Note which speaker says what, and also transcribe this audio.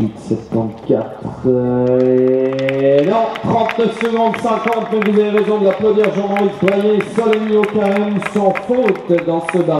Speaker 1: 74. Non, 39 secondes 50, mais vous avez raison de l'applaudir, Jean-Maurice Boyer. Solemi au carême sans faute dans ce bar.